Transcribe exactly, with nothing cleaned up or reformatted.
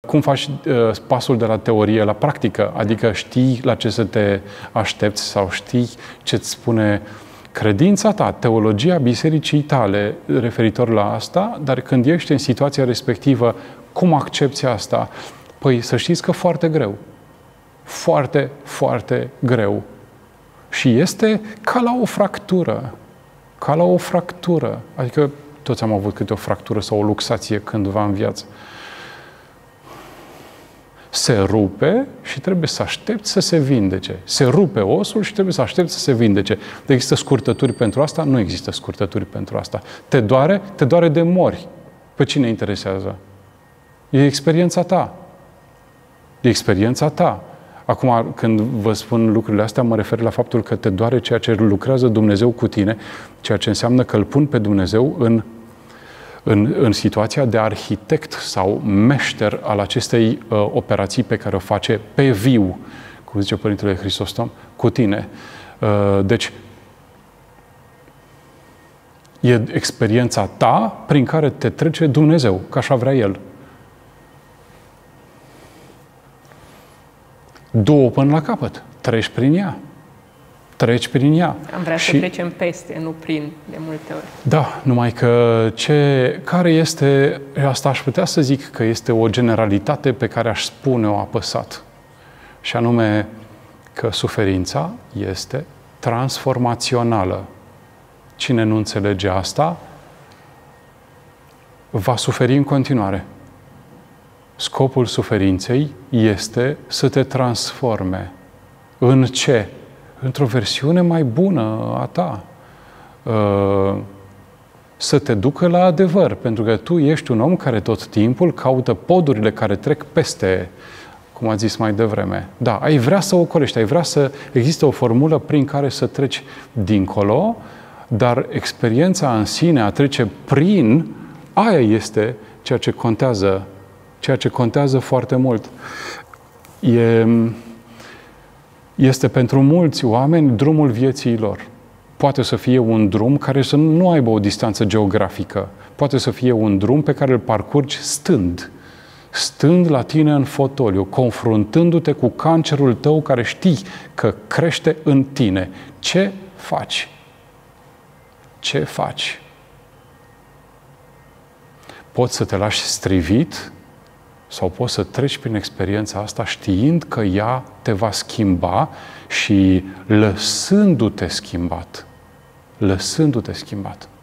cum faci uh, pasul de la teorie la practică, adică știi la ce să te aștepți sau știi ce-ți spune credința ta, teologia bisericii tale referitor la asta, dar când ești în situația respectivă, cum accepți asta? Păi să știți că foarte greu. Foarte, foarte greu. Și este ca la o fractură. Ca la o fractură. Adică toți am avut câte o fractură sau o luxație cândva în viață. Se rupe și trebuie să aștepți să se vindece. Se rupe osul și trebuie să aștepți să se vindece. Există scurtături pentru asta? Nu există scurtături pentru asta. Te doare? Te doare de mori. Pe cine interesează? E experiența ta. E experiența ta. Acum, când vă spun lucrurile astea, mă refer la faptul că te doare ceea ce lucrează Dumnezeu cu tine, ceea ce înseamnă că îl pun pe Dumnezeu în, în, în situația de arhitect sau meșter al acestei uh, operații pe care o face pe viu, cum zice Părintele Hristostom, cu tine. Uh, deci, e experiența ta prin care te trece Dumnezeu, că așa vrea El. Du-o până la capăt. Treci prin ea. Treci prin ea. Am vrea și... să trecem peste, nu prin, de multe ori. Da, numai că ce, care este, asta aș putea să zic că este o generalitate pe care aș spune-o apăsat. Și anume că suferința este transformațională. Cine nu înțelege asta, va suferi în continuare. Scopul suferinței este să te transforme. În ce? Într-o versiune mai bună a ta. Să te ducă la adevăr, pentru că tu ești un om care tot timpul caută podurile care trec peste, cum a zis mai devreme. Da, ai vrea să ocolești, ai vrea să existe o formulă prin care să treci dincolo, dar experiența în sine, a trece prin, aia este ceea ce contează ceea ce contează foarte mult. E, este pentru mulți oameni drumul vieții lor. Poate să fie un drum care să nu aibă o distanță geografică. Poate să fie un drum pe care îl parcurgi stând. Stând la tine în fotoliu, confruntându-te cu cancerul tău care știi că crește în tine. Ce faci? Ce faci? Poți să te lași strivit sau poți să treci prin experiența asta știind că ea te va schimba și lăsându-te schimbat. Lăsându-te schimbat.